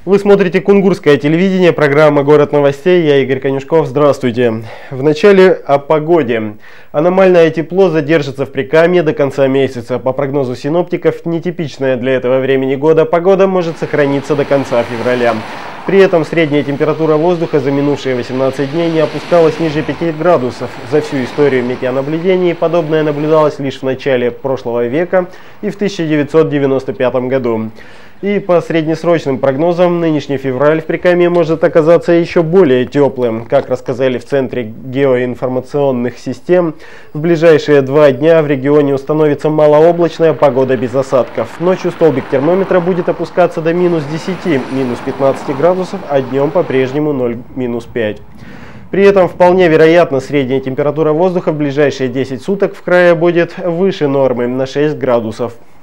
Вы смотрите Кунгурское телевидение, программа «Город новостей». Я Игорь Конюшков. Здравствуйте. Вначале о погоде. Аномальное тепло задержится в Прикамье до конца месяца. По прогнозу синоптиков, нетипичная для этого времени года погода может сохраниться до конца февраля. При этом средняя температура воздуха за минувшие 18 дней не опускалась ниже 5 градусов. За всю историю метеонаблюдений подобное наблюдалось лишь в начале прошлого века и в 1995 году. И по среднесрочным прогнозам, нынешний февраль в Прикамье может оказаться еще более теплым. Как рассказали в Центре геоинформационных систем, в ближайшие 2 дня в регионе установится малооблачная погода без осадков. Ночью столбик термометра будет опускаться до минус 10, минус 15 градусов, а днем по-прежнему 0, минус 5. При этом вполне вероятно, средняя температура воздуха в ближайшие 10 суток в крае будет выше нормы на 6 градусов.